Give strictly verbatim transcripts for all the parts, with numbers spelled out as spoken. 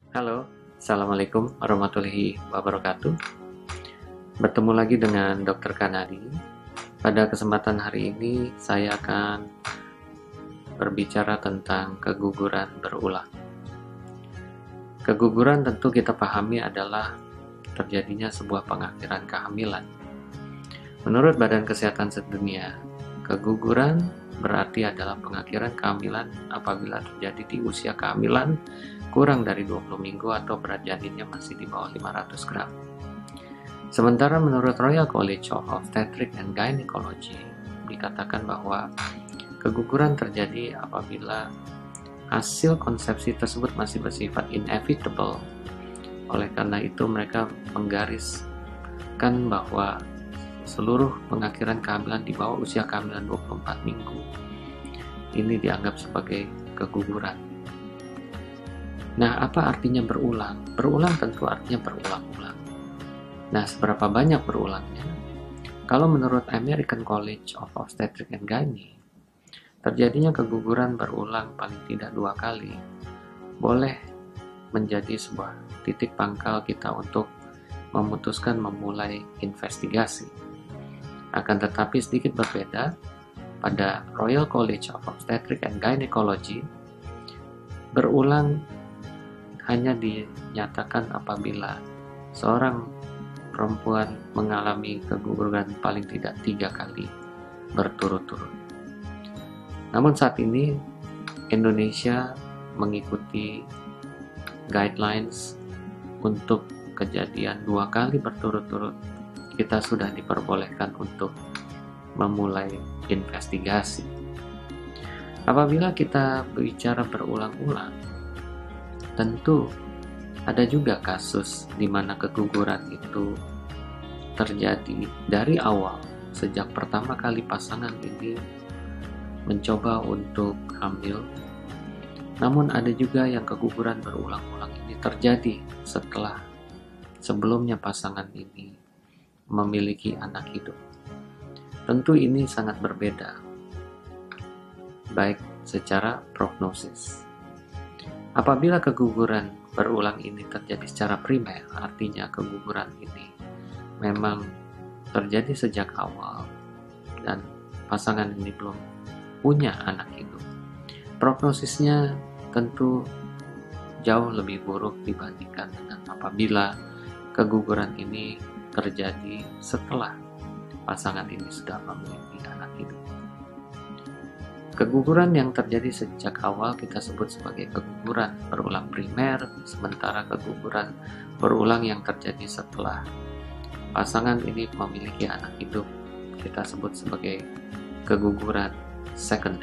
Halo, Assalamualaikum warahmatullahi wabarakatuh. Bertemu lagi dengan dokter Kanadi. Pada kesempatan hari ini, saya akan berbicara tentang keguguran berulang. Keguguran tentu kita pahami adalah terjadinya sebuah pengakhiran kehamilan. Menurut Badan Kesehatan Sedunia, keguguran berarti adalah pengakhiran kehamilan apabila terjadi di usia kehamilan kurang dari dua puluh minggu atau berat janinnya masih di bawah lima ratus gram. Sementara menurut Royal College of Obstetrics and Gynecology dikatakan bahwa keguguran terjadi apabila hasil konsepsi tersebut masih bersifat inevitable. Oleh karena itu mereka menggariskan bahwa seluruh pengakhiran kehamilan di bawah usia kehamilan dua puluh empat minggu ini dianggap sebagai keguguran. Nah, apa artinya berulang? Berulang tentu artinya berulang-ulang. Nah, seberapa banyak berulangnya? Kalau menurut American College of Obstetrics and Gynecology, terjadinya keguguran berulang paling tidak dua kali boleh menjadi sebuah titik pangkal kita untuk memutuskan memulai investigasi. Akan tetapi sedikit berbeda, pada Royal College of Obstetrics and Gynecology, berulang hanya dinyatakan apabila seorang perempuan mengalami keguguran paling tidak tiga kali berturut-turut. Namun saat ini Indonesia mengikuti guidelines untuk kejadian dua kali berturut-turut. Kita sudah diperbolehkan untuk memulai investigasi. Apabila kita bicara berulang-ulang, tentu ada juga kasus di mana keguguran itu terjadi dari awal, sejak pertama kali pasangan ini mencoba untuk hamil. Namun ada juga yang keguguran berulang-ulang ini terjadi setelah sebelumnya pasangan ini memiliki anak hidup. Tentu ini sangat berbeda, baik secara prognosis. Apabila keguguran berulang ini terjadi secara primer, artinya keguguran ini memang terjadi sejak awal dan pasangan ini belum punya anak hidup, prognosisnya tentu jauh lebih buruk dibandingkan dengan apabila keguguran ini terjadi setelah pasangan ini sudah memiliki anak hidup. Keguguran yang terjadi sejak awal kita sebut sebagai keguguran berulang primer, sementara keguguran berulang yang terjadi setelah pasangan ini memiliki anak hidup kita sebut sebagai keguguran sekunder.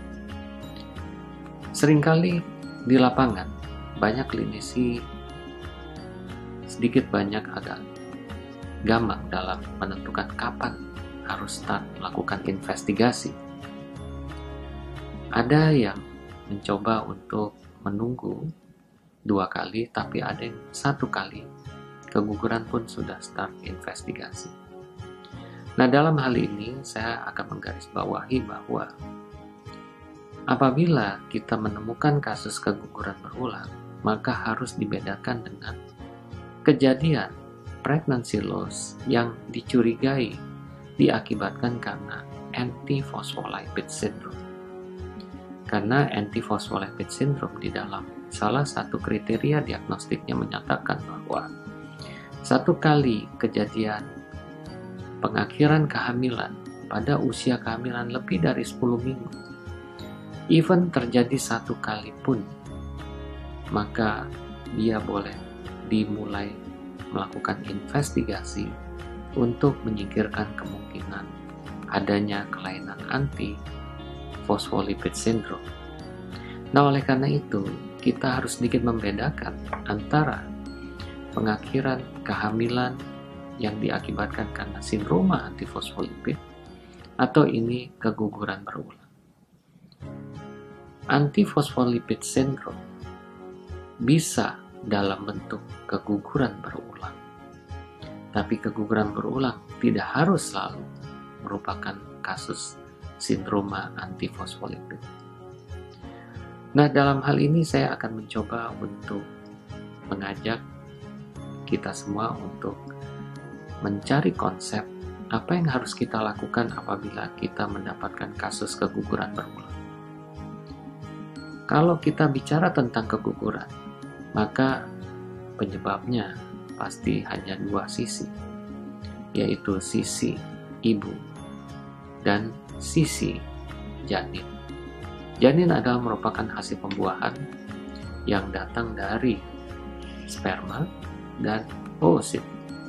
Seringkali di lapangan banyak klinisi sedikit banyak agak gampang dalam menentukan kapan harus start melakukan investigasi. Ada yang mencoba untuk menunggu dua kali, tapi ada yang satu kali keguguran pun sudah start investigasi. Nah, dalam hal ini saya akan menggarisbawahi bahwa apabila kita menemukan kasus keguguran berulang, maka harus dibedakan dengan kejadian pregnancy loss yang dicurigai diakibatkan karena antiphospholipid syndrome. Karena antiphospholipid syndrome di dalam salah satu kriteria diagnostiknya menyatakan bahwa satu kali kejadian pengakhiran kehamilan pada usia kehamilan lebih dari sepuluh minggu, even terjadi satu kali pun, maka dia boleh dimulai melakukan investigasi untuk menyingkirkan kemungkinan adanya kelainan antiphospholipid syndrome. Nah, oleh karena itu, kita harus sedikit membedakan antara pengakhiran kehamilan yang diakibatkan karena sindroma antiphospholipid atau ini keguguran berulang. Antiphospholipid syndrome bisa dalam bentuk keguguran berulang, tapi keguguran berulang tidak harus selalu merupakan kasus sindroma antiphospholipid. Nah, dalam hal ini saya akan mencoba untuk mengajak kita semua untuk mencari konsep apa yang harus kita lakukan apabila kita mendapatkan kasus keguguran berulang. Kalau kita bicara tentang keguguran, maka penyebabnya pasti hanya dua sisi, yaitu sisi ibu dan sisi janin. Janin adalah merupakan hasil pembuahan yang datang dari sperma dan oosit.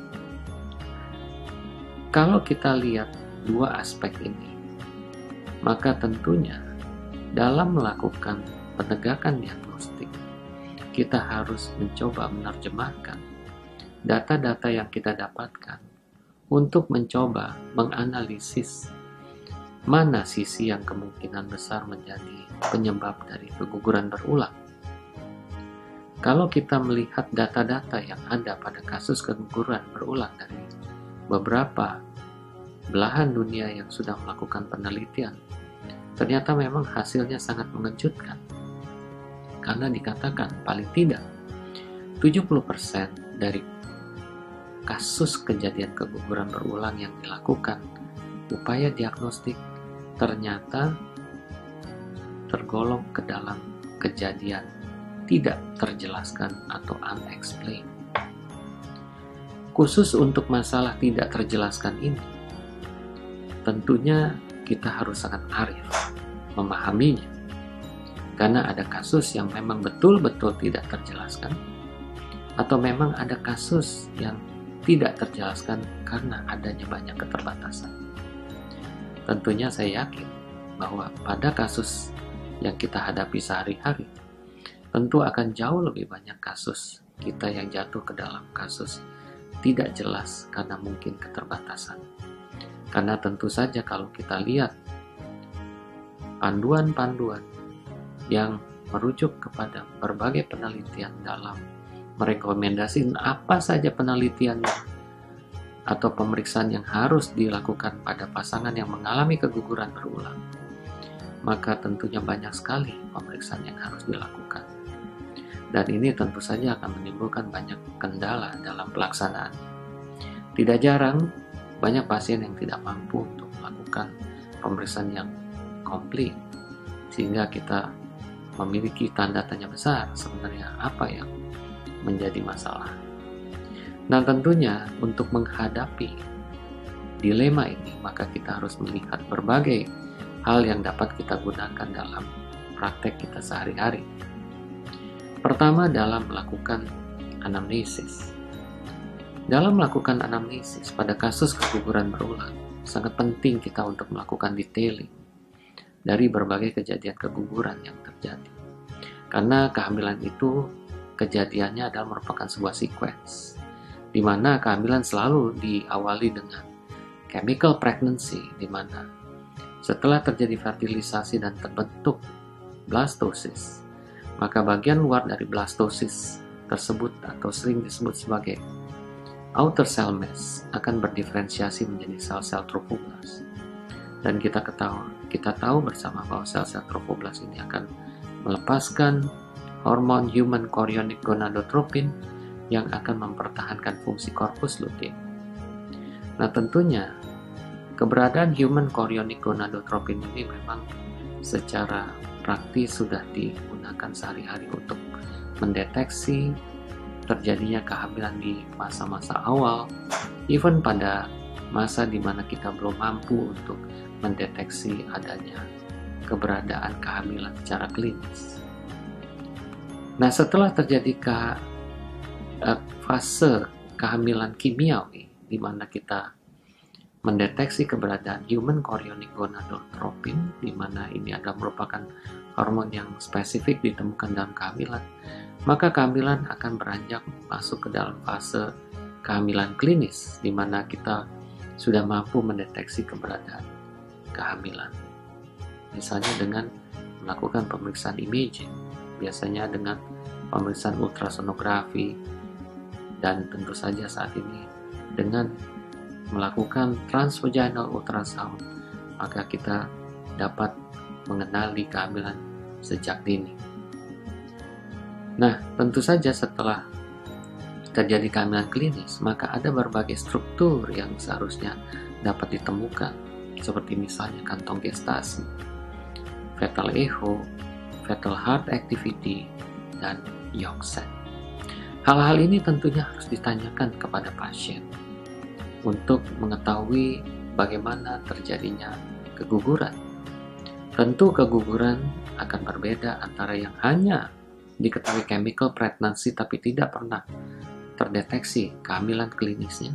Kalau kita lihat dua aspek ini, maka tentunya dalam melakukan penegakan diagnostik, kita harus mencoba menerjemahkan data-data yang kita dapatkan untuk mencoba menganalisis mana sisi yang kemungkinan besar menjadi penyebab dari keguguran berulang. Kalau kita melihat data-data yang ada pada kasus keguguran berulang dari beberapa belahan dunia yang sudah melakukan penelitian, ternyata memang hasilnya sangat mengejutkan. Karena dikatakan paling tidak tujuh puluh persen dari kasus kejadian keguguran berulang yang dilakukan upaya diagnostik ternyata tergolong ke dalam kejadian tidak terjelaskan atau unexplained. Khusus untuk masalah tidak terjelaskan ini, tentunya kita harus sangat arif memahaminya. Karena ada kasus yang memang betul-betul tidak terjelaskan, atau memang ada kasus yang tidak terjelaskan karena adanya banyak keterbatasan. Tentunya saya yakin bahwa pada kasus yang kita hadapi sehari-hari, tentu akan jauh lebih banyak kasus kita yang jatuh ke dalam kasus tidak jelas karena mungkin keterbatasan. Karena tentu saja kalau kita lihat panduan-panduan yang merujuk kepada berbagai penelitian dalam merekomendasikan apa saja penelitian atau pemeriksaan yang harus dilakukan pada pasangan yang mengalami keguguran berulang, maka tentunya banyak sekali pemeriksaan yang harus dilakukan. Dan ini tentu saja akan menimbulkan banyak kendala dalam pelaksanaan. Tidak jarang, banyak pasien yang tidak mampu untuk melakukan pemeriksaan yang komplit, sehingga kita memiliki tanda tanya besar sebenarnya apa yang menjadi masalah. Nah, tentunya untuk menghadapi dilema ini, maka kita harus melihat berbagai hal yang dapat kita gunakan dalam praktek kita sehari-hari. Pertama, dalam melakukan anamnesis. Dalam melakukan anamnesis pada kasus keguguran berulang, sangat penting kita untuk melakukan detailing dari berbagai kejadian keguguran yang terjadi. Karena kehamilan itu kejadiannya adalah merupakan sebuah sequence, di mana kehamilan selalu diawali dengan chemical pregnancy, di mana setelah terjadi fertilisasi dan terbentuk blastosis, maka bagian luar dari blastosis tersebut atau sering disebut sebagai outer cell mass akan berdiferensiasi menjadi sel-sel trofoblast. Dan kita ketahui, kita tahu bersama bahwa sel-sel trofoblast ini akan melepaskan hormon human chorionic gonadotropin yang akan mempertahankan fungsi korpus luteum. Nah, tentunya keberadaan human chorionic gonadotropin ini memang secara praktis sudah digunakan sehari-hari untuk mendeteksi terjadinya kehamilan di masa-masa awal, even pada masa di mana kita belum mampu untuk mendeteksi adanya keberadaan kehamilan secara klinis. Nah, setelah terjadi ke, uh, fase kehamilan kimiawi, di mana kita mendeteksi keberadaan human chorionic gonadotropin, di mana ini adalah merupakan hormon yang spesifik ditemukan dalam kehamilan, maka kehamilan akan beranjak masuk ke dalam fase kehamilan klinis, di mana kita sudah mampu mendeteksi keberadaan kehamilan. Misalnya dengan melakukan pemeriksaan imaging, biasanya dengan pemeriksaan ultrasonografi, dan tentu saja saat ini dengan melakukan transvaginal ultrasound, maka kita dapat mengenali kehamilan sejak dini. Nah, tentu saja setelah terjadi kehamilan klinis, maka ada berbagai struktur yang seharusnya dapat ditemukan, seperti misalnya kantong gestasi, fetal echo, fetal heart activity, dan yolk sac. Hal-hal ini tentunya harus ditanyakan kepada pasien untuk mengetahui bagaimana terjadinya keguguran. Tentu keguguran akan berbeda antara yang hanya diketahui chemical pregnancy tapi tidak pernah terdeteksi kehamilan klinisnya,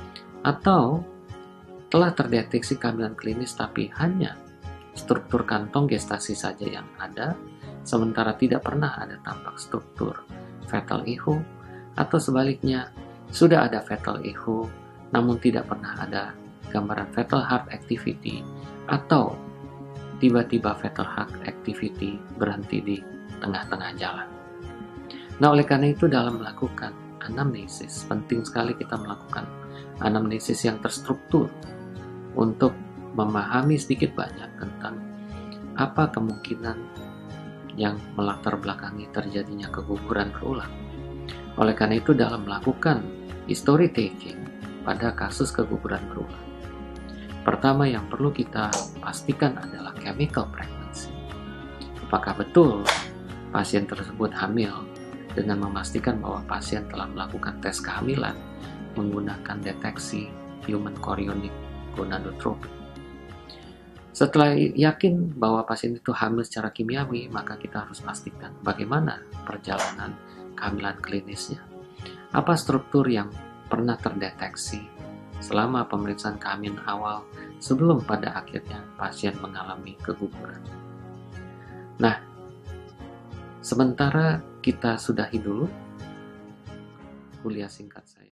atau telah terdeteksi kehamilan klinis tapi hanya struktur kantong gestasi saja yang ada, sementara tidak pernah ada tampak struktur fetal echo, atau sebaliknya sudah ada fetal echo namun tidak pernah ada gambaran fetal heart activity, atau tiba-tiba fetal heart activity berhenti di tengah-tengah jalan. Nah, oleh karena itu dalam melakukan anamnesis, penting sekali kita melakukan anamnesis yang terstruktur untuk memahami sedikit banyak tentang apa kemungkinan yang melatar belakangi terjadinya keguguran berulang. Oleh karena itu dalam melakukan history taking pada kasus keguguran berulang, pertama yang perlu kita pastikan adalah chemical pregnancy. Apakah betul pasien tersebut hamil dengan memastikan bahwa pasien telah melakukan tes kehamilan menggunakan deteksi human chorionic gonadotropin. Setelah yakin bahwa pasien itu hamil secara kimiawi, maka kita harus pastikan bagaimana perjalanan kehamilan klinisnya. Apa struktur yang pernah terdeteksi selama pemeriksaan kehamilan awal sebelum pada akhirnya pasien mengalami keguguran. Nah, sementara kita sudahi dulu kuliah singkat saya.